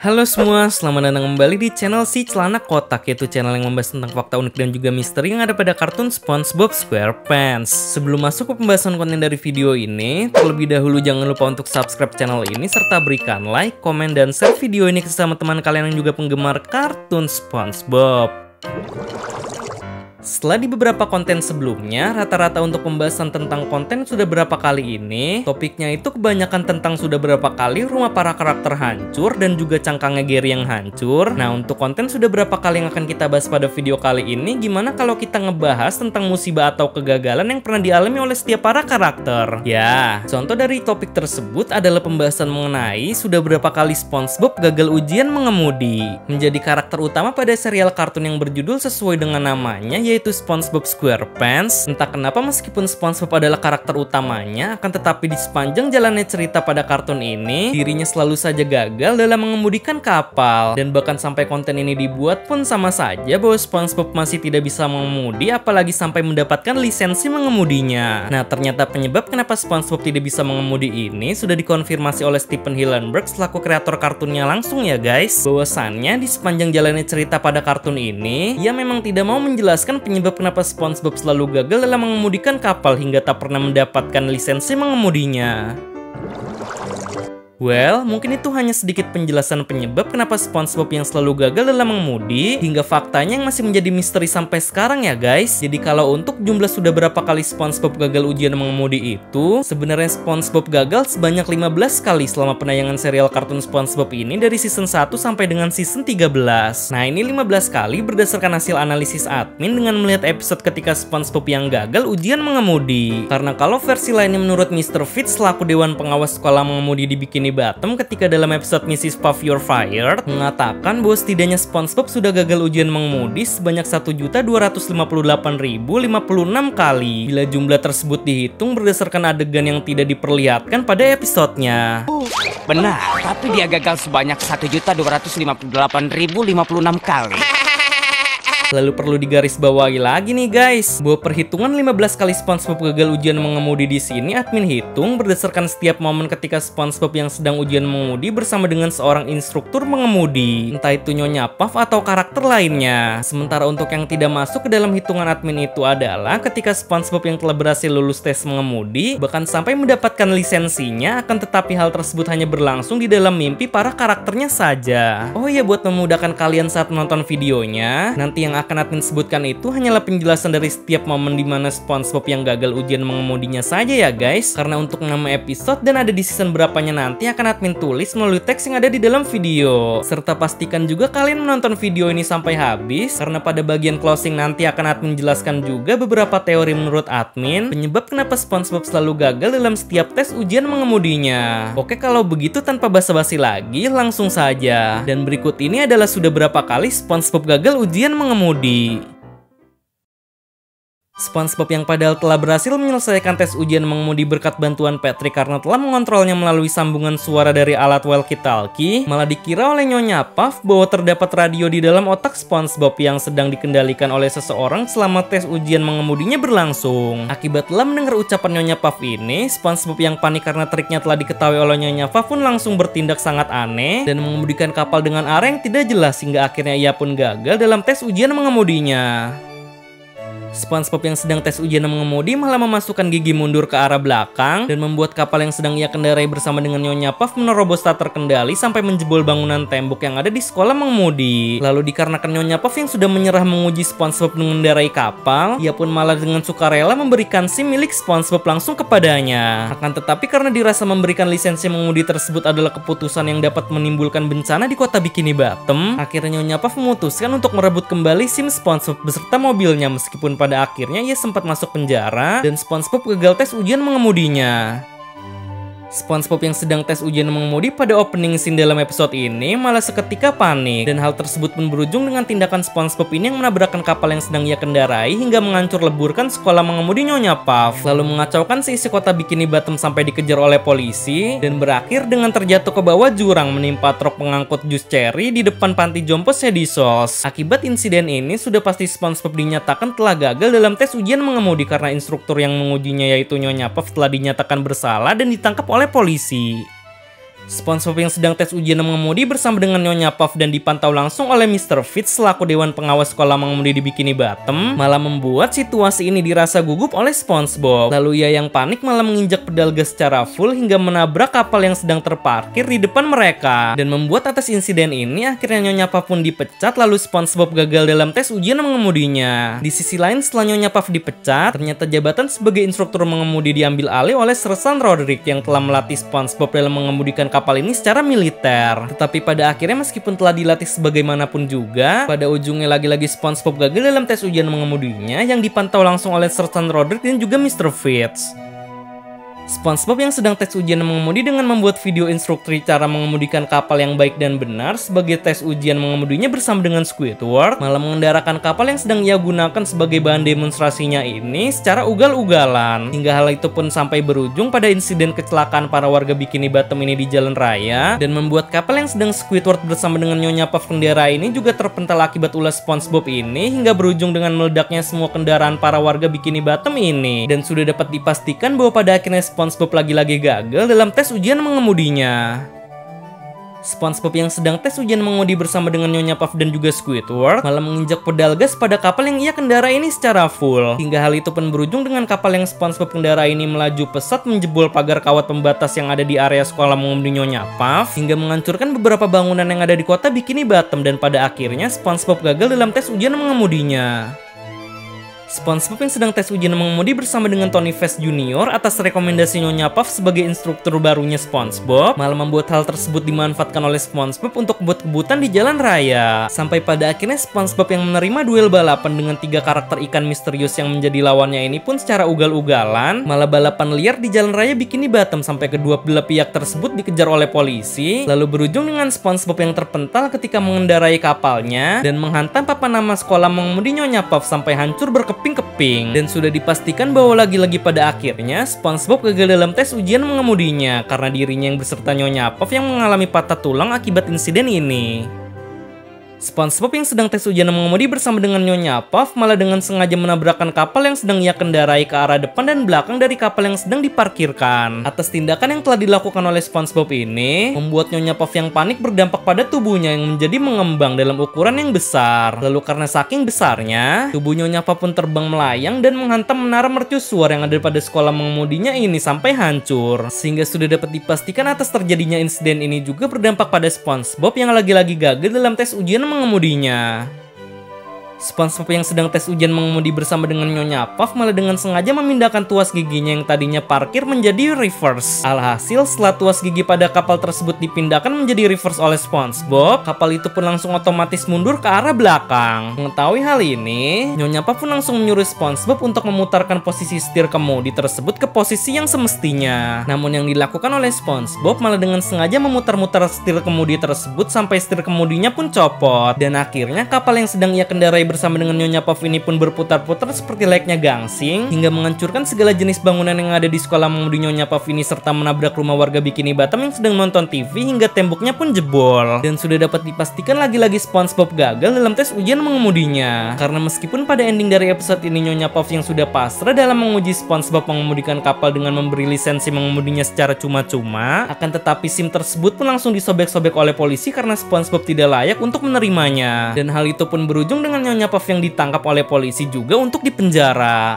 Halo semua, selamat datang kembali di channel Si Celana Kotak, yaitu channel yang membahas tentang fakta unik dan juga misteri yang ada pada kartun SpongeBob SquarePants. Sebelum masuk ke pembahasan konten dari video ini, terlebih dahulu jangan lupa untuk subscribe channel ini serta berikan like, komen, dan share video ini ke sesama teman kalian yang juga penggemar kartun SpongeBob. Setelah di beberapa konten sebelumnya, rata-rata untuk pembahasan tentang konten sudah berapa kali ini, topiknya itu kebanyakan tentang sudah berapa kali rumah para karakter hancur dan juga cangkangnya Gary yang hancur. Nah, untuk konten sudah berapa kali yang akan kita bahas pada video kali ini, gimana kalau kita ngebahas tentang musibah atau kegagalan yang pernah dialami oleh setiap para karakter? Ya, contoh dari topik tersebut adalah pembahasan mengenai sudah berapa kali SpongeBob gagal ujian mengemudi. Menjadi karakter utama pada serial kartun yang berjudul sesuai dengan namanya, yaitu SpongeBob SquarePants. Entah kenapa meskipun SpongeBob adalah karakter utamanya, akan tetapi di sepanjang jalannya cerita pada kartun ini, dirinya selalu saja gagal dalam mengemudikan kapal. Dan bahkan sampai konten ini dibuat pun sama saja bahwa SpongeBob masih tidak bisa mengemudi, apalagi sampai mendapatkan lisensi mengemudinya. Nah, ternyata penyebab kenapa SpongeBob tidak bisa mengemudi ini sudah dikonfirmasi oleh Stephen Hillenburg selaku kreator kartunnya langsung ya guys. Bahwasannya di sepanjang jalannya cerita pada kartun ini, ia memang tidak mau menjelaskan penyebab kenapa SpongeBob selalu gagal dalam mengemudikan kapal hingga tak pernah mendapatkan lisensi mengemudinya. Well, mungkin itu hanya sedikit penjelasan penyebab kenapa SpongeBob yang selalu gagal dalam mengemudi, hingga faktanya yang masih menjadi misteri sampai sekarang ya guys. Jadi kalau untuk jumlah sudah berapa kali SpongeBob gagal ujian mengemudi itu, sebenarnya SpongeBob gagal sebanyak 15 kali selama penayangan serial kartun SpongeBob ini dari season 1 sampai dengan season 13. Nah, ini 15 kali berdasarkan hasil analisis admin dengan melihat episode ketika SpongeBob yang gagal ujian mengemudi. Karena kalau versi lainnya menurut Mr. Fitz selaku dewan pengawas sekolah mengemudi di Bikini Bottom ketika dalam episode Mrs. Puff You're Fired mengatakan bahwa setidaknya SpongeBob sudah gagal ujian mengemudi sebanyak 1.258.056 kali. Bila jumlah tersebut dihitung berdasarkan adegan yang tidak diperlihatkan pada episodenya. Benar, tapi dia gagal sebanyak 1.258.056 kali. Lalu perlu digarisbawahi lagi nih guys, bahwa perhitungan 15 kali SpongeBob gagal ujian mengemudi di sini admin hitung berdasarkan setiap momen ketika SpongeBob yang sedang ujian mengemudi bersama dengan seorang instruktur mengemudi, entah itu Nyonya Puff atau karakter lainnya. Sementara untuk yang tidak masuk ke dalam hitungan admin itu adalah ketika SpongeBob yang telah berhasil lulus tes mengemudi, bahkan sampai mendapatkan lisensinya, akan tetapi hal tersebut hanya berlangsung di dalam mimpi para karakternya saja. Oh iya, buat memudahkan kalian saat menonton videonya, nanti yang akan admin sebutkan itu hanyalah penjelasan dari setiap momen di mana SpongeBob yang gagal ujian mengemudinya saja ya guys. Karena untuk nama episode dan ada di season berapanya nanti akan admin tulis melalui teks yang ada di dalam video. Serta pastikan juga kalian menonton video ini sampai habis, karena pada bagian closing nanti akan admin jelaskan juga beberapa teori menurut admin penyebab kenapa SpongeBob selalu gagal dalam setiap tes ujian mengemudinya. Oke, kalau begitu tanpa basa-basi lagi langsung saja. Dan berikut ini adalah sudah berapa kali SpongeBob gagal ujian mengemudi. SpongeBob yang padahal telah berhasil menyelesaikan tes ujian mengemudi berkat bantuan Patrick karena telah mengontrolnya melalui sambungan suara dari alat walkie-talkie, malah dikira oleh Nyonya Puff bahwa terdapat radio di dalam otak SpongeBob yang sedang dikendalikan oleh seseorang selama tes ujian mengemudinya berlangsung. Akibat telah mendengar ucapan Nyonya Puff ini, SpongeBob yang panik karena triknya telah diketahui oleh Nyonya Puff pun langsung bertindak sangat aneh dan mengemudikan kapal dengan arah yang tidak jelas hingga akhirnya ia pun gagal dalam tes ujian mengemudinya. SpongeBob yang sedang tes ujian mengemudi malah memasukkan gigi mundur ke arah belakang dan membuat kapal yang sedang ia kendarai bersama dengan Nyonya Puff menerobos tak terkendali sampai menjebol bangunan tembok yang ada di sekolah mengemudi. Lalu dikarenakan Nyonya Puff yang sudah menyerah menguji SpongeBob mengendarai kapal, ia pun malah dengan sukarela memberikan SIM milik SpongeBob langsung kepadanya. Akan tetapi karena dirasa memberikan lisensi mengemudi tersebut adalah keputusan yang dapat menimbulkan bencana di kota Bikini Bottom, akhirnya Nyonya Puff memutuskan untuk merebut kembali SIM SpongeBob beserta mobilnya, meskipun pada akhirnya ia sempat masuk penjara dan SpongeBob gagal tes ujian mengemudinya. SpongeBob yang sedang tes ujian mengemudi pada opening scene dalam episode ini malah seketika panik, dan hal tersebut pun berujung dengan tindakan SpongeBob ini yang menabrakkan kapal yang sedang ia kendarai hingga menghancur leburkan sekolah mengemudi Nyonya Puff, lalu mengacaukan seisi kota Bikini Bottom sampai dikejar oleh polisi, dan berakhir dengan terjatuh ke bawah jurang menimpa truk pengangkut jus cherry di depan panti jompo Sedisos. Akibat insiden ini sudah pasti SpongeBob dinyatakan telah gagal dalam tes ujian mengemudi karena instruktur yang mengujinya yaitu Nyonya Puff telah dinyatakan bersalah dan ditangkap oleh polisi. SpongeBob yang sedang tes ujian mengemudi bersama dengan Nyonya Puff dan dipantau langsung oleh Mr. Fitz selaku Dewan Pengawas Sekolah Mengemudi di Bikini Bottom malah membuat situasi ini dirasa gugup oleh SpongeBob. Lalu ia yang panik malah menginjak pedal gas secara full hingga menabrak kapal yang sedang terparkir di depan mereka. Dan membuat atas insiden ini akhirnya Nyonya Puff pun dipecat, lalu SpongeBob gagal dalam tes ujian mengemudinya. Di sisi lain, setelah Nyonya Puff dipecat, ternyata jabatan sebagai instruktur mengemudi diambil alih oleh Sir Stan Roderick yang telah melatih SpongeBob dalam mengemudikan kapal ini secara militer. Tetapi pada akhirnya meskipun telah dilatih sebagaimanapun juga, pada ujungnya lagi-lagi SpongeBob gagal dalam tes ujian mengemudinya yang dipantau langsung oleh Sir Stan Roderick dan juga Mr. Fitz. SpongeBob yang sedang tes ujian mengemudi dengan membuat video instruksi cara mengemudikan kapal yang baik dan benar sebagai tes ujian mengemudinya bersama dengan Squidward malah mengendarakan kapal yang sedang ia gunakan sebagai bahan demonstrasinya ini secara ugal-ugalan. Hingga hal itu pun sampai berujung pada insiden kecelakaan para warga Bikini Bottom ini di jalan raya dan membuat kapal yang sedang Squidward bersama dengan Nyonya Puff kendara ini juga terpental akibat ulah SpongeBob ini hingga berujung dengan meledaknya semua kendaraan para warga Bikini Bottom ini. Dan sudah dapat dipastikan bahwa pada akhirnya SpongeBob lagi-lagi gagal dalam tes ujian mengemudinya. SpongeBob yang sedang tes ujian mengemudi bersama dengan Nyonya Puff dan juga Squidward malah menginjak pedal gas pada kapal yang ia kendara ini secara full. Hingga hal itu pun berujung dengan kapal yang SpongeBob kendara ini melaju pesat menjebol pagar kawat pembatas yang ada di area sekolah mengemudi Nyonya Puff hingga menghancurkan beberapa bangunan yang ada di kota Bikini Bottom, dan pada akhirnya SpongeBob gagal dalam tes ujian mengemudinya. SpongeBob yang sedang tes ujian mengemudi bersama dengan Tony Fast Jr. atas rekomendasi Nyonya Puff sebagai instruktur barunya SpongeBob malah membuat hal tersebut dimanfaatkan oleh SpongeBob untuk kebut-kebutan di jalan raya. Sampai pada akhirnya SpongeBob yang menerima duel balapan dengan 3 karakter ikan misterius yang menjadi lawannya ini pun secara ugal-ugalan malah balapan liar di jalan raya Bikini Bottom sampai kedua belah pihak tersebut dikejar oleh polisi, lalu berujung dengan SpongeBob yang terpental ketika mengendarai kapalnya dan menghantam papan nama sekolah mengemudi Nyonya Puff sampai hancur berkeping-keping. Dan sudah dipastikan bahwa lagi-lagi pada akhirnya SpongeBob gagal dalam tes ujian mengemudinya karena dirinya yang beserta Nyonya Puff yang mengalami patah tulang akibat insiden ini. SpongeBob yang sedang tes ujian mengemudi bersama dengan Nyonya Puff malah dengan sengaja menabrakkan kapal yang sedang ia kendarai ke arah depan dan belakang dari kapal yang sedang diparkirkan. Atas tindakan yang telah dilakukan oleh SpongeBob ini membuat Nyonya Puff yang panik berdampak pada tubuhnya yang menjadi mengembang dalam ukuran yang besar. Lalu karena saking besarnya, tubuh Nyonya Puff pun terbang melayang dan menghantam menara mercusuar yang ada pada sekolah mengemudinya ini sampai hancur. Sehingga sudah dapat dipastikan atas terjadinya insiden ini juga berdampak pada SpongeBob yang lagi-lagi gagal dalam tes ujian mengemudinya. SpongeBob yang sedang tes ujian mengemudi bersama dengan Nyonya Puff malah dengan sengaja memindahkan tuas giginya yang tadinya parkir menjadi reverse. Alhasil setelah tuas gigi pada kapal tersebut dipindahkan menjadi reverse oleh SpongeBob, kapal itu pun langsung otomatis mundur ke arah belakang. Mengetahui hal ini, Nyonya Puff pun langsung menyuruh SpongeBob untuk memutarkan posisi setir kemudi tersebut ke posisi yang semestinya. Namun yang dilakukan oleh SpongeBob malah dengan sengaja memutar-mutar setir kemudi tersebut sampai setir kemudinya pun copot. Dan akhirnya kapal yang sedang ia kendarai bersama dengan Nyonya Puff ini pun berputar-putar seperti layaknya gangsing hingga menghancurkan segala jenis bangunan yang ada di sekolah mengemudi Nyonya Puff ini serta menabrak rumah warga Bikini Bottom yang sedang nonton TV hingga temboknya pun jebol. Dan sudah dapat dipastikan lagi-lagi SpongeBob gagal dalam tes ujian mengemudinya karena meskipun pada ending dari episode ini Nyonya Puff yang sudah pasrah dalam menguji SpongeBob mengemudikan kapal dengan memberi lisensi mengemudinya secara cuma-cuma, akan tetapi SIM tersebut pun langsung disobek-sobek oleh polisi karena SpongeBob tidak layak untuk menerimanya. Dan hal itu pun berujung dengan Nyonya Puff yang ditangkap oleh polisi juga untuk dipenjara.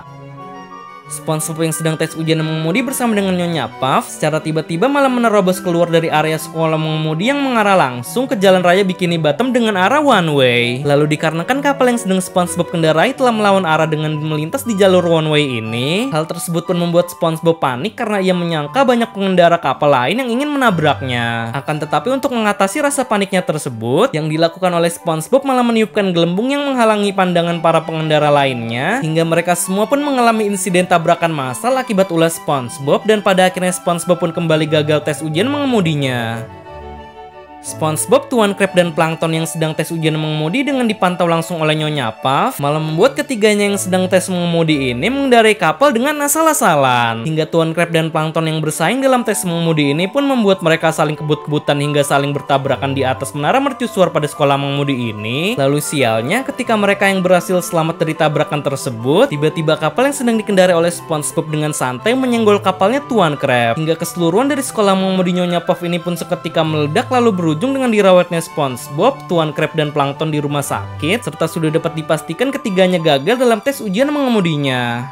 SpongeBob yang sedang tes ujian mengemudi bersama dengan Nyonya Puff secara tiba-tiba malah menerobos keluar dari area sekolah mengemudi yang mengarah langsung ke jalan raya Bikini Bottom dengan arah one way. Lalu dikarenakan kapal yang sedang SpongeBob kendarai telah melawan arah dengan melintas di jalur one way ini, hal tersebut pun membuat SpongeBob panik karena ia menyangka banyak pengendara kapal lain yang ingin menabraknya. Akan tetapi untuk mengatasi rasa paniknya tersebut, yang dilakukan oleh SpongeBob malah meniupkan gelembung yang menghalangi pandangan para pengendara lainnya hingga mereka semua pun mengalami insiden tabrakan massal akibat ulah SpongeBob dan pada akhirnya SpongeBob pun kembali gagal tes ujian mengemudinya. SpongeBob, Tuan Crab, dan Plankton yang sedang tes ujian mengemudi dengan dipantau langsung oleh Nyonya Puff malah membuat ketiganya yang sedang tes mengemudi ini mengendarai kapal dengan asal-asalan. Hingga Tuan Crab dan Plankton yang bersaing dalam tes mengemudi ini pun membuat mereka saling kebut-kebutan hingga saling bertabrakan di atas menara mercusuar pada sekolah mengemudi ini. Lalu sialnya, ketika mereka yang berhasil selamat dari tabrakan tersebut, tiba-tiba kapal yang sedang dikendarai oleh SpongeBob dengan santai menyenggol kapalnya Tuan Crab. Hingga keseluruhan dari sekolah mengemudi Nyonya Puff ini pun seketika meledak lalu berujung dengan dirawatnya SpongeBob, Tuan Crab, dan Plankton di rumah sakit, serta sudah dapat dipastikan ketiganya gagal dalam tes ujian mengemudinya.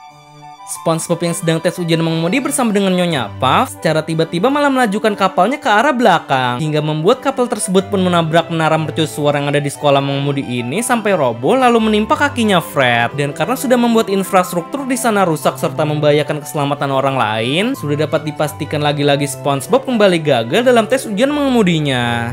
SpongeBob yang sedang tes ujian mengemudi bersama dengan Nyonya Puff secara tiba-tiba malah melajukan kapalnya ke arah belakang hingga membuat kapal tersebut pun menabrak menara mercusuar yang ada di sekolah mengemudi ini sampai roboh lalu menimpa kakinya Fred. Dan karena sudah membuat infrastruktur di sana rusak serta membahayakan keselamatan orang lain, sudah dapat dipastikan lagi-lagi SpongeBob kembali gagal dalam tes ujian mengemudinya.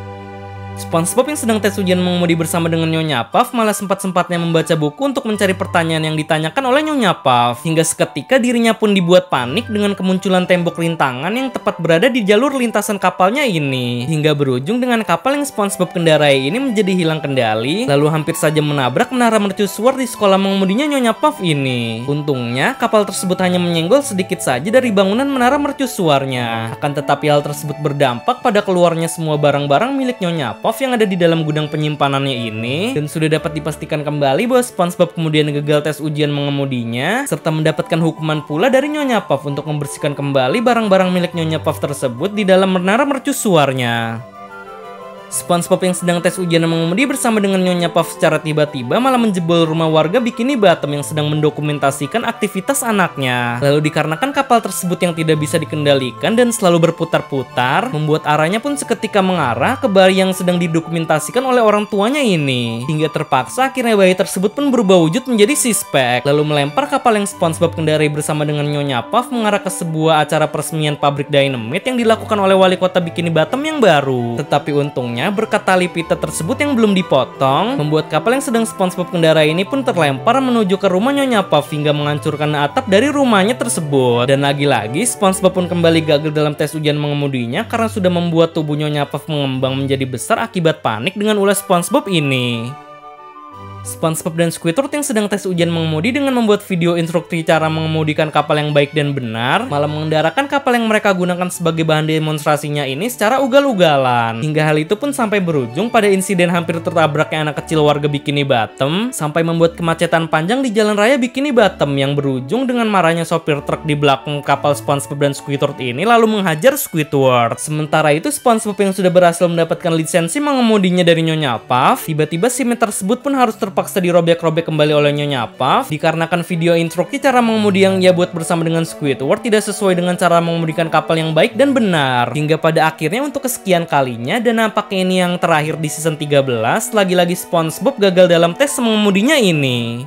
SpongeBob yang sedang tes ujian mengemudi bersama dengan Nyonya Puff malah sempat-sempatnya membaca buku untuk mencari pertanyaan yang ditanyakan oleh Nyonya Puff. Hingga seketika dirinya pun dibuat panik dengan kemunculan tembok rintangan yang tepat berada di jalur lintasan kapalnya ini. Hingga berujung dengan kapal yang SpongeBob kendarai ini menjadi hilang kendali, lalu hampir saja menabrak menara mercusuar di sekolah mengemudinya Nyonya Puff ini. Untungnya kapal tersebut hanya menyenggol sedikit saja dari bangunan menara mercusuarnya. Akan tetapi hal tersebut berdampak pada keluarnya semua barang-barang milik Nyonya Puff yang ada di dalam gudang penyimpanannya ini, dan sudah dapat dipastikan kembali bahwa SpongeBob kemudian gagal tes ujian mengemudinya serta mendapatkan hukuman pula dari Nyonya Puff untuk membersihkan kembali barang-barang milik Nyonya Puff tersebut di dalam menara mercusuarnya. SpongeBob yang sedang tes ujian mengemudi bersama dengan Nyonya Puff secara tiba-tiba malah menjebol rumah warga Bikini Bottom yang sedang mendokumentasikan aktivitas anaknya. Lalu dikarenakan kapal tersebut yang tidak bisa dikendalikan dan selalu berputar-putar, membuat arahnya pun seketika mengarah ke bayi yang sedang didokumentasikan oleh orang tuanya ini. Hingga terpaksa akhirnya bayi tersebut pun berubah wujud menjadi Sixpack, lalu melempar kapal yang SpongeBob kendarai bersama dengan Nyonya Puff mengarah ke sebuah acara peresmian pabrik dynamite yang dilakukan oleh wali kota Bikini Bottom yang baru. Tetapi untungnya berkat tali pita tersebut yang belum dipotong, membuat kapal yang sedang SpongeBob kendarai ini pun terlempar menuju ke rumah Nyonya Puff hingga menghancurkan atap dari rumahnya tersebut. Dan lagi-lagi SpongeBob pun kembali gagal dalam tes ujian mengemudinya karena sudah membuat tubuh Nyonya Puff mengembang menjadi besar akibat panik dengan ulah SpongeBob ini. SpongeBob dan Squidward yang sedang tes ujian mengemudi dengan membuat video instruksi cara mengemudikan kapal yang baik dan benar, malah mengendarakan kapal yang mereka gunakan sebagai bahan demonstrasinya ini secara ugal-ugalan. Hingga hal itu pun sampai berujung pada insiden hampir tertabraknya anak kecil warga Bikini Bottom, sampai membuat kemacetan panjang di jalan raya Bikini Bottom yang berujung dengan marahnya sopir truk di belakang kapal SpongeBob dan Squidward ini lalu menghajar Squidward. Sementara itu SpongeBob yang sudah berhasil mendapatkan lisensi mengemudinya dari Nyonya Puff, tiba-tiba SIM tersebut pun harus terpaksa dirobek-robek kembali oleh Nyonya Puff dikarenakan video instruksi cara mengemudi yang ia buat bersama dengan Squidward tidak sesuai dengan cara mengemudikan kapal yang baik dan benar. Hingga pada akhirnya untuk kesekian kalinya dan nampaknya ini yang terakhir di season 13, lagi-lagi SpongeBob gagal dalam tes mengemudinya ini.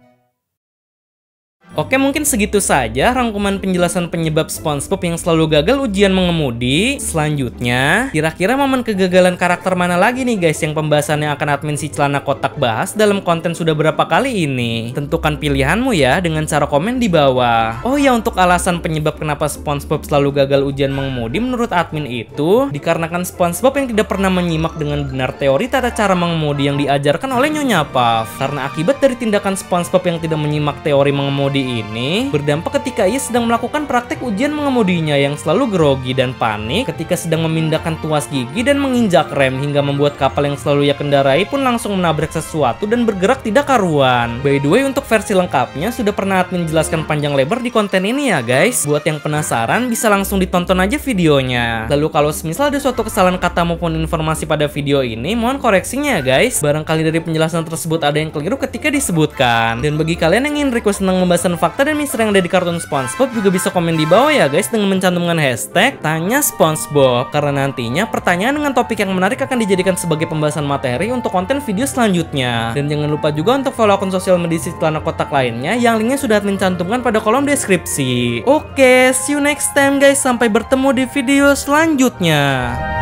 Oke, mungkin segitu saja rangkuman penjelasan penyebab SpongeBob yang selalu gagal ujian mengemudi. Selanjutnya, kira-kira momen kegagalan karakter mana lagi nih guys yang pembahasannya akan admin si celana kotak bahas dalam konten sudah berapa kali ini? Tentukan pilihanmu ya dengan cara komen di bawah. Oh ya, untuk alasan penyebab kenapa SpongeBob selalu gagal ujian mengemudi menurut admin itu dikarenakan SpongeBob yang tidak pernah menyimak dengan benar teori tata cara mengemudi yang diajarkan oleh Nyonya Puff. Karena akibat dari tindakan SpongeBob yang tidak menyimak teori mengemudi ini berdampak ketika ia sedang melakukan praktek ujian mengemudinya yang selalu grogi dan panik ketika sedang memindahkan tuas gigi dan menginjak rem hingga membuat kapal yang selalu ia kendarai pun langsung menabrak sesuatu dan bergerak tidak karuan. By the way, untuk versi lengkapnya sudah pernah admin jelaskan panjang lebar di konten ini ya guys. Buat yang penasaran bisa langsung ditonton aja videonya. Lalu kalau semisal ada suatu kesalahan kata maupun informasi pada video ini, mohon koreksinya ya guys. Barangkali dari penjelasan tersebut ada yang keliru ketika disebutkan. Dan bagi kalian yang ingin request tentang pembahasan fakta dan misteri yang ada di kartun SpongeBob juga bisa komen di bawah ya guys dengan mencantumkan hashtag Tanya SpongeBob, karena nantinya pertanyaan dengan topik yang menarik akan dijadikan sebagai pembahasan materi untuk konten video selanjutnya. Dan jangan lupa juga untuk follow akun sosial media si celana kotak lainnya yang linknya sudah mencantumkan pada kolom deskripsi. Oke, see you next time guys, sampai bertemu di video selanjutnya.